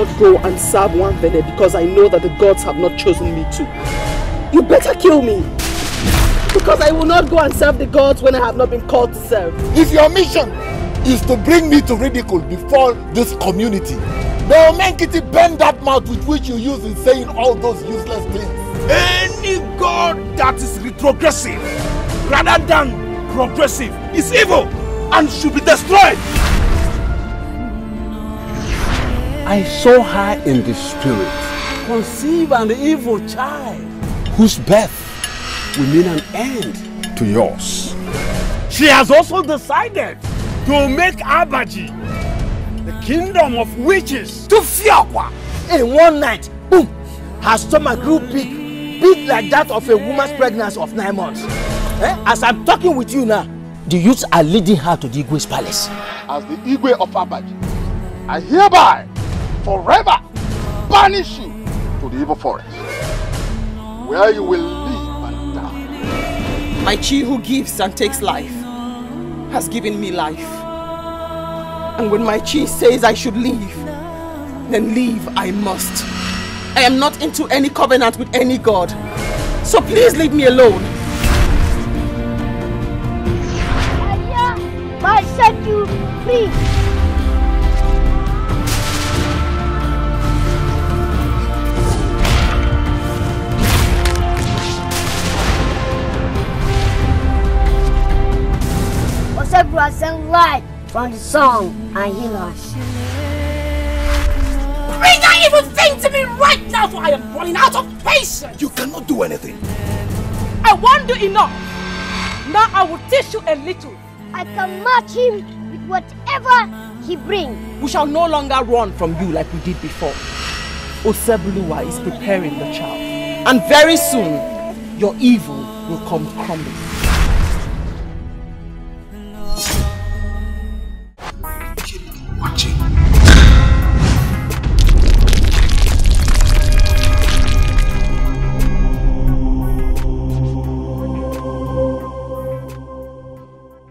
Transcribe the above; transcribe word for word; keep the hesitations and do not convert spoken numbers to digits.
not go and serve Nwanvene because I know that the gods have not chosen me to. You better kill me. Because I will not go and serve the gods when I have not been called to serve. If your mission is to bring me to ridicule before this community, then Menkiti bend that mouth with which you use in saying all those useless things. Any god that is retrogressive rather than progressive is evil and should be destroyed. I saw her in the spirit conceive an evil child whose birth will mean an end to yours. She has also decided to make Abaji the kingdom of witches to Fiakwa. In one night, boom, her stomach grew big, big like that of a woman's pregnancy of nine months. Eh? As I'm talking with you now, the youths are leading her to the Igwe's palace. As the Igwe of Abaji, I hereby forever banish you to the evil forest, where you will live and die. My chi who gives and takes life has given me life. And when my chi says I should leave, then leave I must. I am not into any covenant with any god. So please leave me alone. Ayah, I set you free. Osebua sang light from the song and heal us. Bring that evil thing to me right now, for I am running out of patience. You cannot do anything. I won't do enough. Now I will teach you a little. I can match him with whatever he brings. We shall no longer run from you like we did before. Osebuluwa is preparing the child. And very soon, your evil will come crumbling.